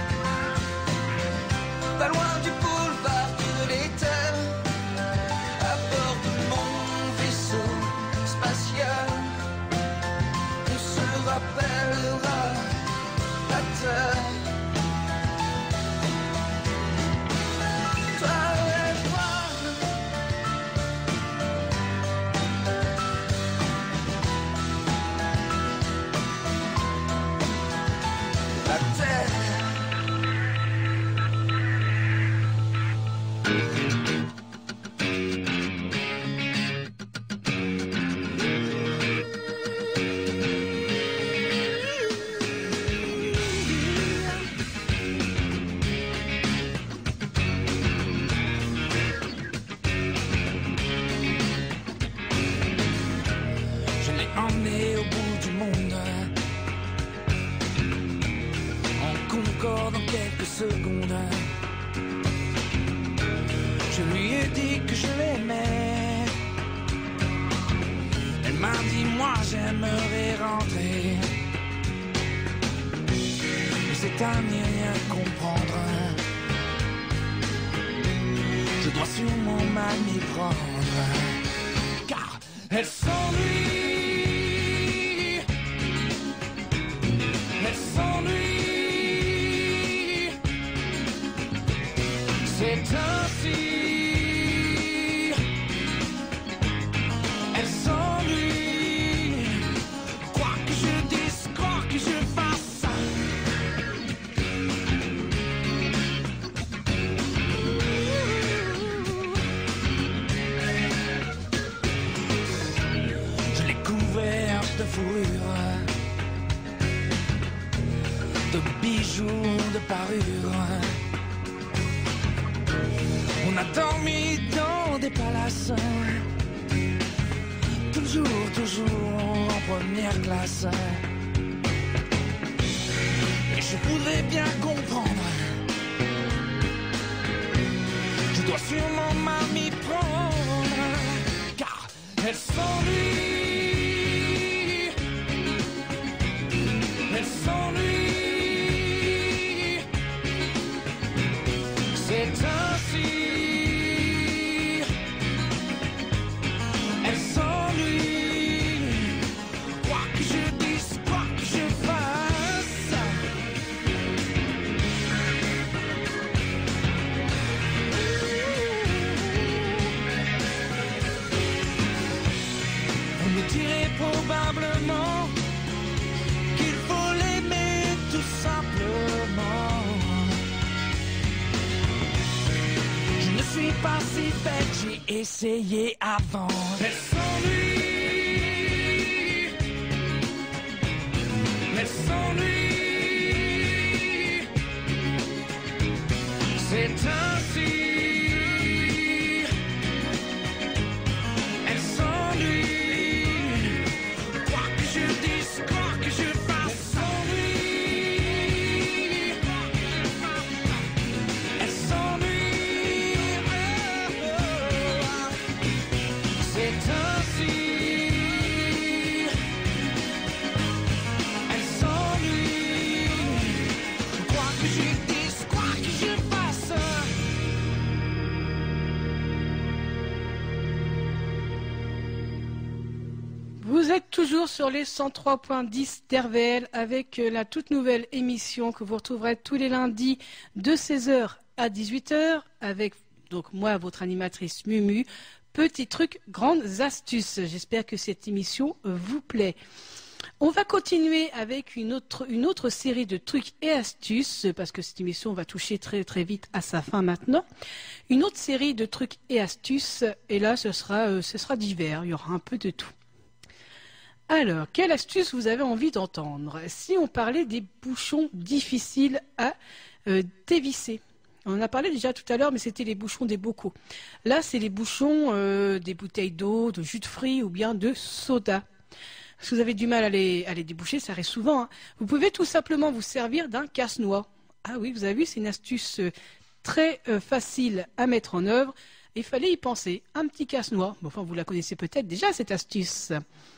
pas loin du boulevard de l'État, à bord de mon vaisseau spatial. On se rappellera la terre, toi et moi. La terre. Je l'ai emmené au bout du monde, en Concorde. secondes. Je lui ai dit que je l'aimais. Elle m'a dit moi j'aimerais rentrer. Mais c'est à n'y rien comprendre. Je dois sûrement mal m'y prendre. Car elle s'ennuie. Elle s'ennuie. C'est ainsi. Elle s'ennuie. Quoi que je dise, quoi que je fasse. Je l'ai couverte de fourrure, de bijoux, de parures. On a dormi dans des palaces, toujours en première classe. Et je voudrais bien comprendre. Je dois sûrement mal m'y prendre. Car elle s'ennuie. Elle s'ennuie. C'est ainsi. Elle s'ennuie. Quoi que je dise, quoi que je fasse. Vous me direz probablement qu'il faut l'aimer tout simplement. Je ne suis pas si bête, j'ai essayé avant. Elle s'ennuie. Elle s'ennuie. C'est ainsi. Elle s'ennuie. Quoi que je dise, quoi que je fasse. Elle s'ennuie. C'est ainsi. Elle s'ennuie. Quoi que je dise, quoi que je fasse. Vous êtes toujours sur les 103.10 d'RVL avec la toute nouvelle émission que vous retrouverez tous les lundis de 16h à 18h avec donc moi, votre animatrice Mumu. Petits trucs, grandes astuces. J'espère que cette émission vous plaît. On va continuer avec une autre série de trucs et astuces, parce que cette émission va toucher très très vite à sa fin maintenant. Une autre série de trucs et astuces, et là ce sera divers, il y aura un peu de tout. Alors, quelle astuce vous avez envie d'entendre? Si on parlait des bouchons difficiles à dévisser. On en a parlé déjà tout à l'heure, mais c'était les bouchons des bocaux. Là, c'est les bouchons des bouteilles d'eau, de jus de fruits ou bien de soda. Si vous avez du mal à les déboucher, ça arrive souvent, hein. Vous pouvez tout simplement vous servir d'un casse-noix. Ah oui, vous avez vu, c'est une astuce très facile à mettre en œuvre. Il fallait y penser. Un petit casse-noix. Bon, enfin, vous la connaissez peut-être déjà, cette astuce.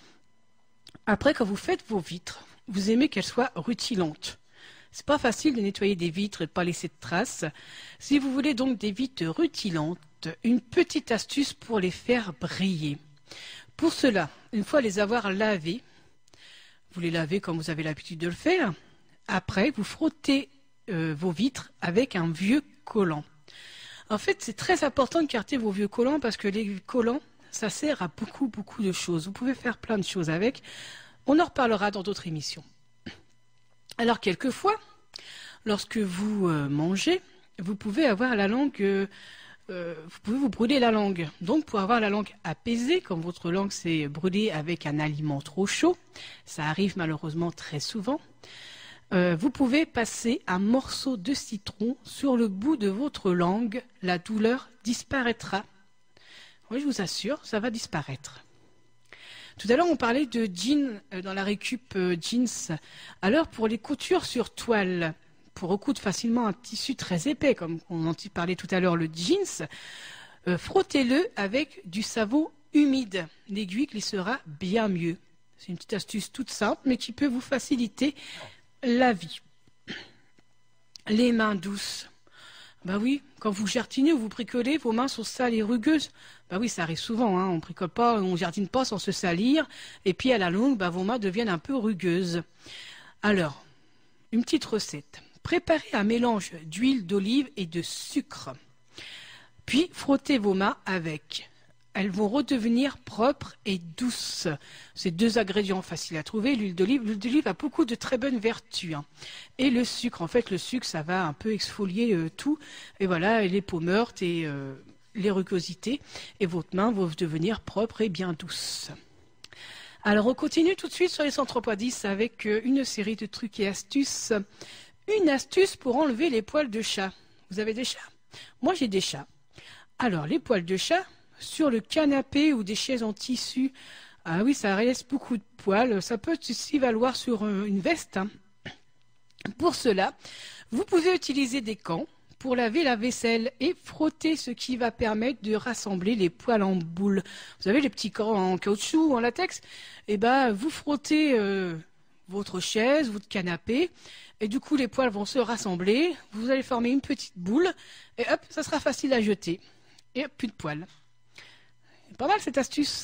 Après, quand vous faites vos vitres, vous aimez qu'elles soient rutilantes. C'est pas facile de nettoyer des vitres et de ne pas laisser de traces. Si vous voulez donc des vitres rutilantes, une petite astuce pour les faire briller. Pour cela, une fois les avoir lavées, vous les lavez comme vous avez l'habitude de le faire. Après, vous frottez vos vitres avec un vieux collant. En fait, c'est très important de garder vos vieux collants parce que les collants, ça sert à beaucoup de choses. Vous pouvez faire plein de choses avec. On en reparlera dans d'autres émissions. Alors, quelquefois, lorsque vous mangez, vous pouvez avoir la langue... vous pouvez vous brûler la langue. Donc, pour avoir la langue apaisée, quand votre langue s'est brûlée avec un aliment trop chaud, ça arrive malheureusement très souvent, vous pouvez passer un morceau de citron sur le bout de votre langue. La douleur disparaîtra. Oui, je vous assure, ça va disparaître. Tout à l'heure, on parlait de jeans dans la récup jeans. Alors, pour les coutures sur toile, pour recoudre facilement un tissu très épais, comme on en parlait tout à l'heure, le jeans, frottez-le avec du savon humide. L'aiguille glissera bien mieux. C'est une petite astuce toute simple, mais qui peut vous faciliter la vie. Les mains douces. Bah oui, quand vous jardinez ou vous bricolez, vos mains sont sales et rugueuses. Bah oui, ça arrive souvent, hein. On bricole pas, on jardine pas sans se salir. Et puis à la longue, vos mains deviennent un peu rugueuses. Alors, une petite recette. Préparez un mélange d'huile d'olive et de sucre. Puis frottez vos mains avec. Elles vont redevenir propres et douces. C'est deux ingrédients faciles à trouver. L'huile d'olive a beaucoup de très bonnes vertus, hein. Et le sucre, en fait, le sucre, ça va un peu exfolier tout. Et voilà, les peaux meurtres et les rugosités. Et votre main va devenir propre et bien douce. Alors, on continue tout de suite sur les 103.10 avec une série de trucs et astuces. Une astuce pour enlever les poils de chat. Vous avez des chats? Moi, j'ai des chats. Alors, les poils de chat, sur le canapé ou des chaises en tissu, ah oui, ça laisse beaucoup de poils. Ça peut aussi valoir sur une veste, hein. Pour cela, vous pouvez utiliser des gants pour laver la vaisselle et frotter, ce qui va permettre de rassembler les poils en boule. Vous savez, les petits gants en caoutchouc ou en latex, eh ben, vous frottez votre chaise, votre canapé, et du coup, les poils vont se rassembler. Vous allez former une petite boule, et hop, ça sera facile à jeter. Et hop, plus de poils. Pas mal cette astuce.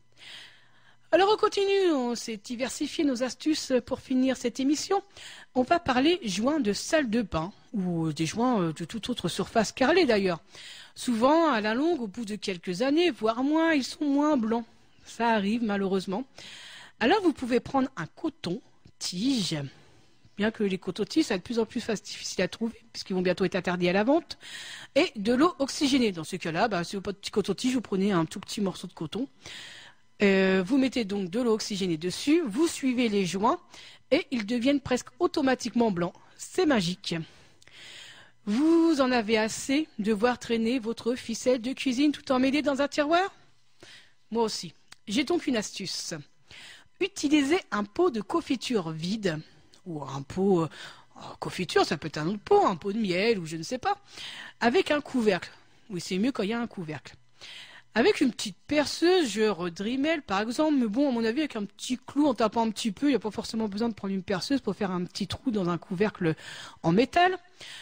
Alors on continue, on s'est diversifié nos astuces pour finir cette émission. On va parler joints de salle de bain ou des joints de toute autre surface carrelée d'ailleurs. Souvent, à la longue, au bout de quelques années, voire moins, ils sont moins blancs. Ça arrive malheureusement. Alors vous pouvez prendre un coton-tige, bien que les cotons-tiges soient de plus en plus difficiles à trouver, puisqu'ils vont bientôt être interdits à la vente, et de l'eau oxygénée. Dans ce cas-là, si vous n'avez pas de petit coton-tige, vous prenez un tout petit morceau de coton. Vous mettez donc de l'eau oxygénée dessus, vous suivez les joints, et ils deviennent presque automatiquement blancs. C'est magique. Vous en avez assez de voir traîner votre ficelle de cuisine tout emmêlée dans un tiroir? Moi aussi. J'ai donc une astuce. Utilisez un pot de confiture vide, ou un pot confiture, ça peut être un autre pot, un pot de miel ou je ne sais pas, avec un couvercle. Oui, c'est mieux quand il y a un couvercle. Avec une petite perceuse, genre Dremel par exemple, mais bon, à mon avis, avec un petit clou en tapant un petit peu, il n'y a pas forcément besoin de prendre une perceuse pour faire un petit trou dans un couvercle en métal.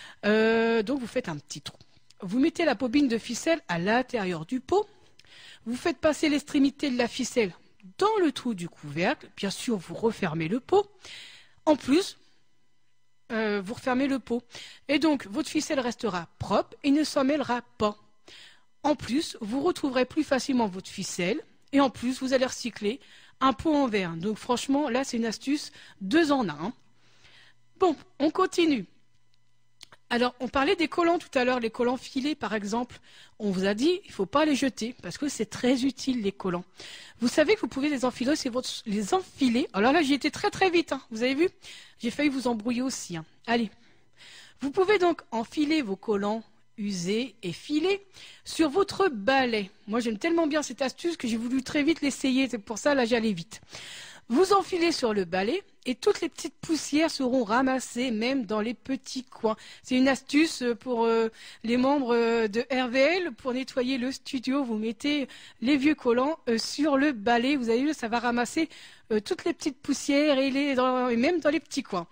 Donc vous faites un petit trou. Vous mettez la bobine de ficelle à l'intérieur du pot. Vous faites passer l'extrémité de la ficelle dans le trou du couvercle. Bien sûr, vous refermez le pot. En plus, vous refermez le pot. Et donc, votre ficelle restera propre et ne s'en mêlera pas. En plus, vous retrouverez plus facilement votre ficelle. Et en plus, vous allez recycler un pot en verre. Donc franchement, là, c'est une astuce 2 en 1. Hein. Bon, on continue. Alors, on parlait des collants tout à l'heure, les collants filés par exemple. On vous a dit, il ne faut pas les jeter parce que c'est très utile les collants. Vous savez que vous pouvez les enfiler, les enfiler. Alors là, j'y étais très très vite, hein. Vous avez vu? J'ai failli vous embrouiller aussi, hein. Allez. Vous pouvez donc enfiler vos collants usés et filés sur votre balai. Moi, j'aime tellement bien cette astuce que j'ai voulu très vite l'essayer. C'est pour ça, là, j'allais vite. Vous enfilez sur le balai et toutes les petites poussières seront ramassées même dans les petits coins. C'est une astuce pour les membres de RVL. Pour nettoyer le studio, vous mettez les vieux collants sur le balai. Vous avez vu, ça va ramasser toutes les petites poussières et même dans les petits coins.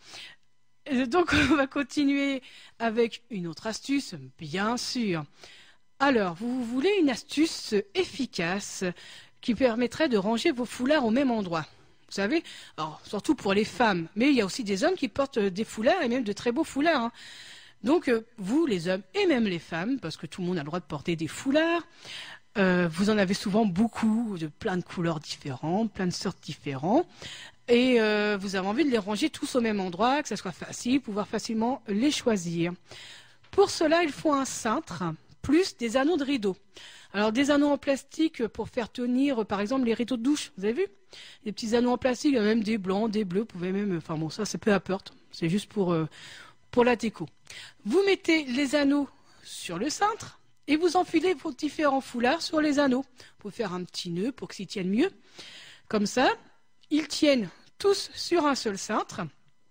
Donc on va continuer avec une autre astuce, bien sûr. Alors, vous voulez une astuce efficace qui permettrait de ranger vos foulards au même endroit. Vous savez, alors, surtout pour les femmes, mais il y a aussi des hommes qui portent des foulards et même de très beaux foulards. Hein. Donc, vous, les hommes et même les femmes, parce que tout le monde a le droit de porter des foulards, vous en avez souvent beaucoup, de plein de couleurs différentes, plein de sortes différentes, et vous avez envie de les ranger tous au même endroit, que ça soit facile, pouvoir facilement les choisir. Pour cela, il faut un cintre plus des anneaux de rideau. Alors des anneaux en plastique pour faire tenir par exemple les rideaux de douche, vous avez vu? Des petits anneaux en plastique, il y a même des blancs, des bleus, vous pouvez même, enfin bon ça c'est peu importe, c'est juste pour la déco. Vous mettez les anneaux sur le cintre et vous enfilez vos différents foulards sur les anneaux. Vous pouvez faire un petit nœud pour qu'ils tiennent mieux. Comme ça, ils tiennent tous sur un seul cintre.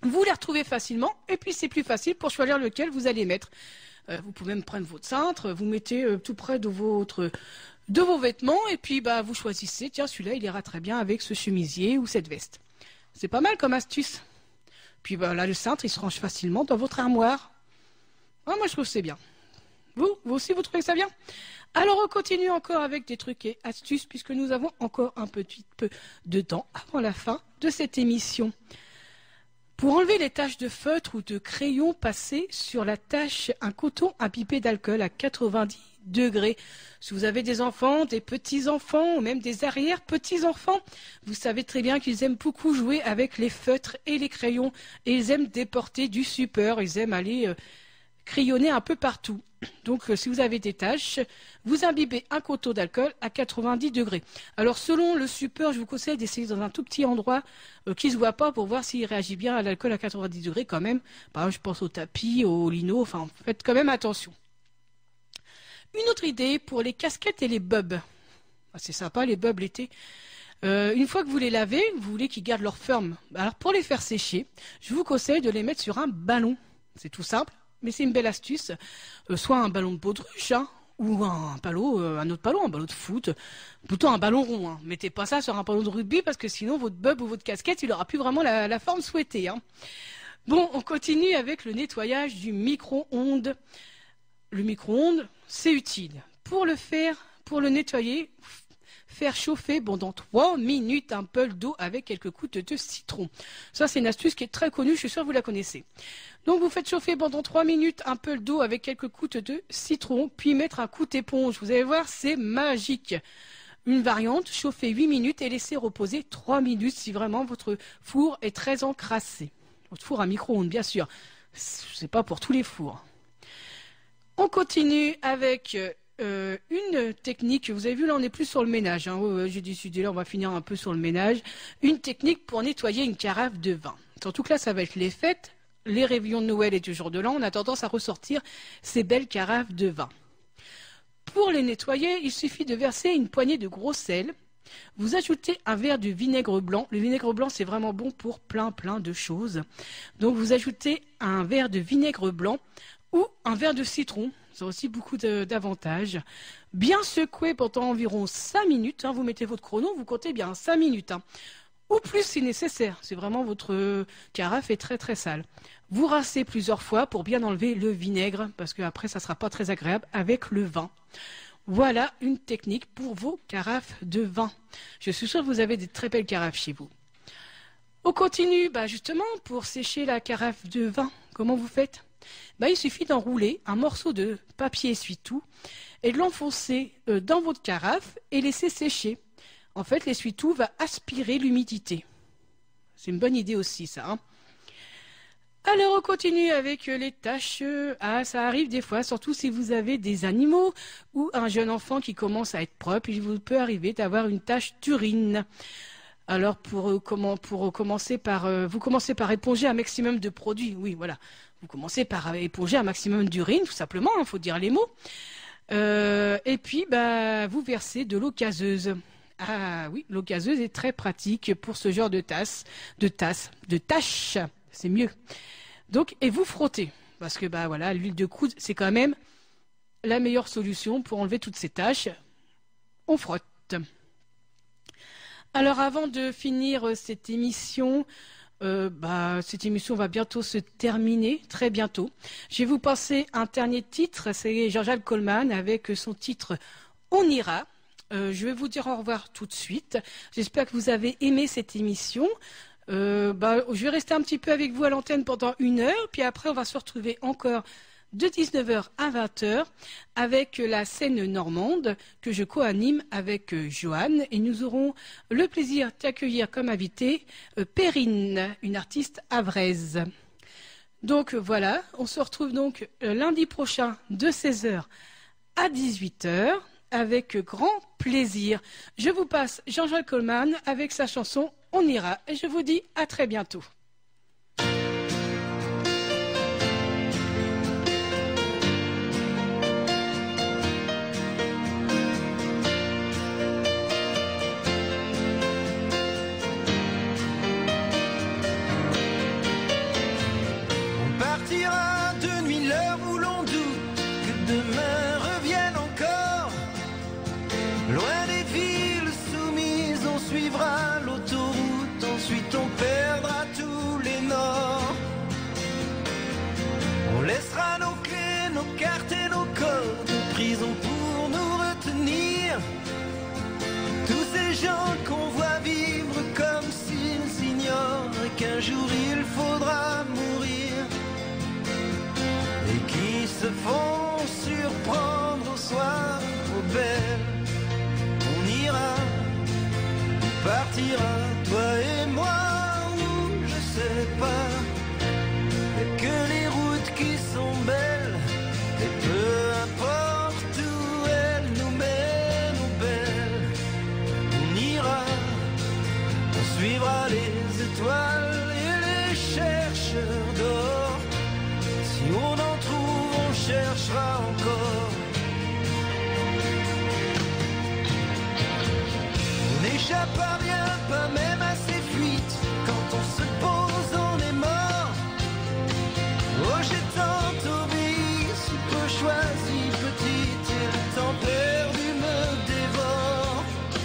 Vous les retrouvez facilement et puis c'est plus facile pour choisir lequel vous allez mettre. Vous pouvez même prendre votre cintre, vous mettez tout près de vos vêtements et puis vous choisissez, tiens celui-là il ira très bien avec ce chemisier ou cette veste. C'est pas mal comme astuce. Puis là le cintre il se range facilement dans votre armoire. Ah, moi je trouve que c'est bien. Vous aussi vous trouvez que ça bien? Alors on continue encore avec des trucs et astuces puisque nous avons encore un petit peu de temps avant la fin de cette émission. Pour enlever les taches de feutre ou de crayon, passez sur la tache un coton imbibé d'alcool à 90 degrés. Si vous avez des enfants, des petits-enfants ou même des arrière-petits-enfants, vous savez très bien qu'ils aiment beaucoup jouer avec les feutres et les crayons et ils aiment déporter du super, ils aiment aller crayonner un peu partout. Donc si vous avez des taches, vous imbibez un coton d'alcool à 90 degrés. Alors selon le support, je vous conseille d'essayer dans un tout petit endroit qui ne se voit pas pour voir s'il réagit bien à l'alcool à 90 degrés quand même. Par exemple, je pense au tapis, au lino, enfin faites quand même attention. Une autre idée pour les casquettes et les bobs. C'est sympa les bobs l'été. Une fois que vous les lavez, vous voulez qu'ils gardent leur forme. Alors pour les faire sécher, je vous conseille de les mettre sur un ballon. C'est tout simple. Mais c'est une belle astuce, soit un ballon de baudruche, ou un autre ballon, un ballon de foot, plutôt un ballon rond. Hein. Mettez pas ça sur un ballon de rugby parce que sinon votre bob ou votre casquette, il n'aura plus vraiment la forme souhaitée. Hein. Bon, on continue avec le nettoyage du micro-ondes. Le micro-ondes, c'est utile. Pour le nettoyer, faire chauffer pendant 3 minutes un peu d'eau avec quelques gouttes de citron. Ça, c'est une astuce qui est très connue, je suis sûre que vous la connaissez. Donc, vous faites chauffer pendant 3 minutes un peu d'eau avec quelques gouttes de citron, puis mettre un coup d'éponge. Vous allez voir, c'est magique. Une variante, chauffer 8 minutes et laisser reposer 3 minutes si vraiment votre four est très encrassé. Votre four à micro-ondes, bien sûr. C'est pas pour tous les fours. On continue avec une technique. Vous avez vu, là, on n'est plus sur le ménage. Hein. J'ai décidé, là, on va finir un peu sur le ménage. Une technique pour nettoyer une carafe de vin. Surtout que là, ça va être les fêtes. Les réveillons de Noël et du jour de l'an, on a tendance à ressortir ces belles carafes de vin. Pour les nettoyer, il suffit de verser une poignée de gros sel. Vous ajoutez un verre de vinaigre blanc. Le vinaigre blanc, c'est vraiment bon pour plein de choses. Donc, vous ajoutez un verre de vinaigre blanc ou un verre de citron. Ça a aussi beaucoup d'avantages. Bien secouer pendant environ 5 minutes. Hein. Vous mettez votre chrono, vous comptez bien 5 minutes. Hein. Ou plus si nécessaire. C'est vraiment votre carafe est très sale. Vous rincez plusieurs fois pour bien enlever le vinaigre parce qu'après ça ne sera pas très agréable avec le vin. Voilà une technique pour vos carafes de vin. Je suis sûre que vous avez des très belles carafes chez vous. On continue justement pour sécher la carafe de vin. Comment vous faites? Il suffit d'enrouler un morceau de papier essuie-tout et de l'enfoncer dans votre carafe et laisser sécher. En fait, l'essuie-tout va aspirer l'humidité. C'est une bonne idée aussi, ça. Hein. Alors, on continue avec les tâches. Ça arrive des fois, surtout si vous avez des animaux ou un jeune enfant qui commence à être propre. Il vous peut arriver d'avoir une tache d'urine. Alors, vous commencez par éponger un maximum de produits. Oui, voilà. Vous commencez par éponger un maximum d'urine, tout simplement. Il faut dire les mots. Et puis, vous versez de l'eau gazeuse. Ah oui, l'eau gazeuse est très pratique pour ce genre de tâches. C'est mieux. Donc, et vous frottez. Parce que, voilà, l'huile de coude, c'est quand même la meilleure solution pour enlever toutes ces taches. On frotte. Alors, avant de finir cette émission va bientôt se terminer, très bientôt. Je vais vous passer un dernier titre. C'est Jean-Jacques Goldman avec son titre « On ira ». Je vais vous dire au revoir tout de suite. J'espère que vous avez aimé cette émission. Je vais rester un petit peu avec vous à l'antenne pendant 1 heure, puis après on va se retrouver encore de 19h à 20h avec la scène normande que je co-anime avec Joanne et nous aurons le plaisir d'accueillir comme invité Perrine, une artiste havraise. Donc voilà, on se retrouve donc lundi prochain de 16h à 18h. Avec grand plaisir. Je vous passe Jean-Jacques Goldman avec sa chanson « On ira » et je vous dis à très bientôt. Tous ces gens qu'on voit vivre comme s'ils ignorent qu'un jour il faudra mourir, et qui se font surprendre au soir aux belles. On ira, on partira, toi et moi, ou je sais pas. Et que les routes qui sont belles, et peu importe où elles nous mènent aux belles. On ira, on suivra les étoiles et les chercheurs d'or. Si on en trouve, on cherchera encore. On n'échappe à rien, pas même à ces fuites. Quand on se pose, on est mort. Oh, j'ai tant obéi, si peu choisi, petite, et le temps perdu me dévore.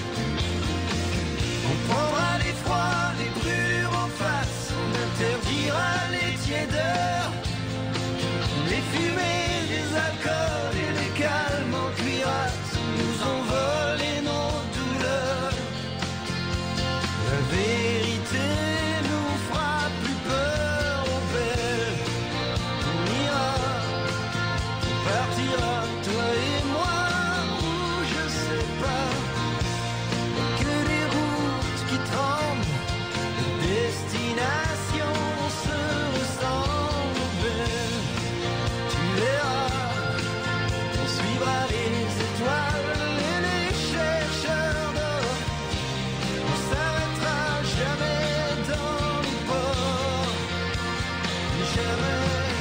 On prendra les froids, les brûlures en face, on interdira les tiédeurs, les fumées, les alcools et les calmes en cuirasse nous ont volé nos douleurs. La vérité nous fera plus peur aux belles. On ira, on partira, toi et moi, ou je sais pas. Que les routes qui tremblent, les destinations se ressemblent belles. Tu verras, on suivra les étoiles et les chercheurs d'or. On s'arrêtera jamais dans les ports, jamais.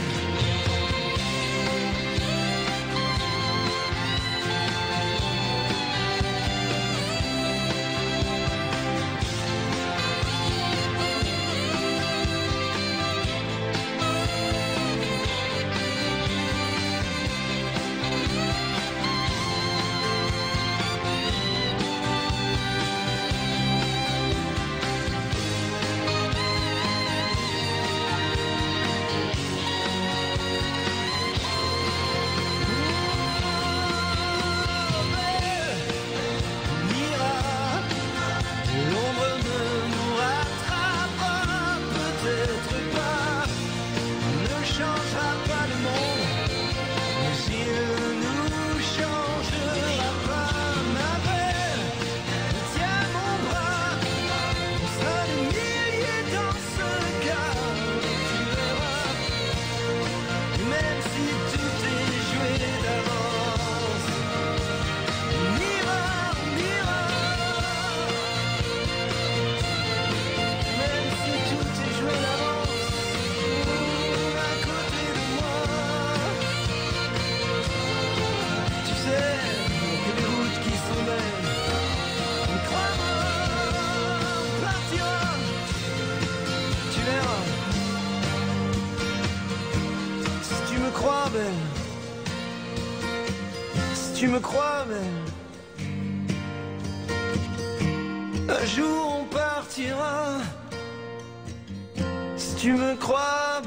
On ira, l'ombre ne nous rattrapera peut-être pas. On ne changera pas le monde, mais il nous changera pas. Ma belle, tiens mon bras, on sera des milliers dans ce quart. Tu verras, même si tout est joué d'avance. On ira, même si tout est joué d'avance. À côté de moi, tu sais que les routes qui sont belles, on croira, on partira, tu verras. Si tu me crois belle, si tu me crois belle, un jour on partira. Si tu me crois